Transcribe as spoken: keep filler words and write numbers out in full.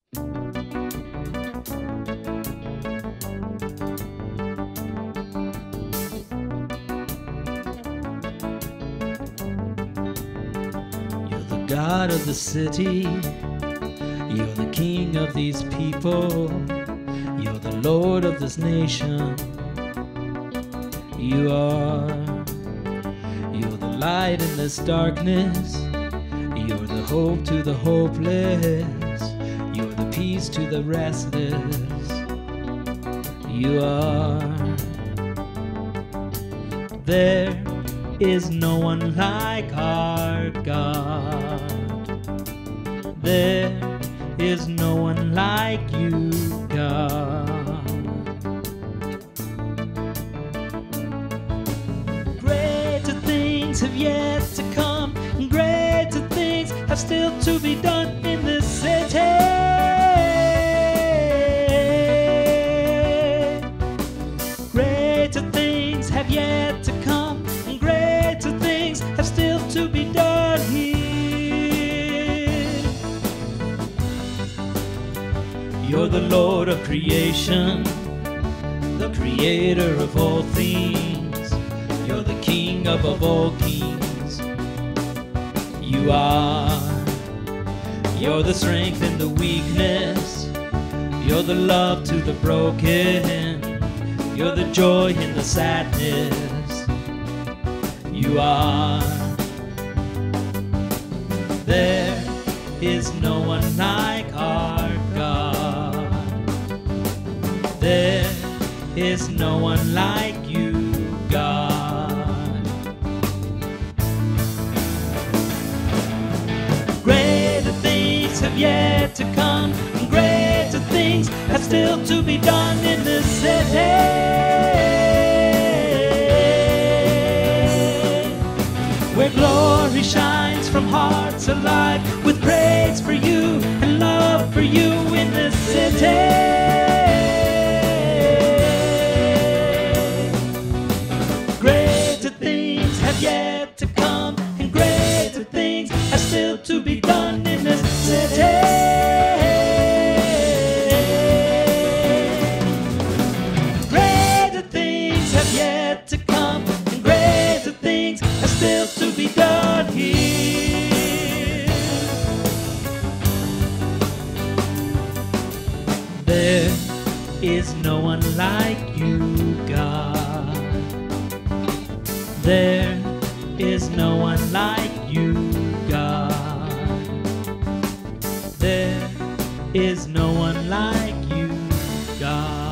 You're the God of the city, you're the King of these people, you're the Lord of this nation. You are, you're the light in this darkness, you're the hope to the hopeless, you're the peace to the restless. You are. There is no one like our God. There is no one like you, God. Greater things have yet to come, and greater things have still to be done in this city. Greater things have yet to come, and greater things have still to be done here. You're the Lord of creation, the creator of all things. You're the King above all kings. You are. You're the strength in the weakness. You're the love to the broken. You're the joy in the sadness. You are. There is no one like our God. There is no one like you, God. Greater things have yet to come, and greater things have still to be done in this city. Where glory shines from hearts alive, with praise for you and love for you in this city. Greater things have yet to come, and greater things have still to be done in this city. Greater things have yet to come, and greater things have still to be done here. There is no one like you, God. There is no one like you, God. There is no one like you, God.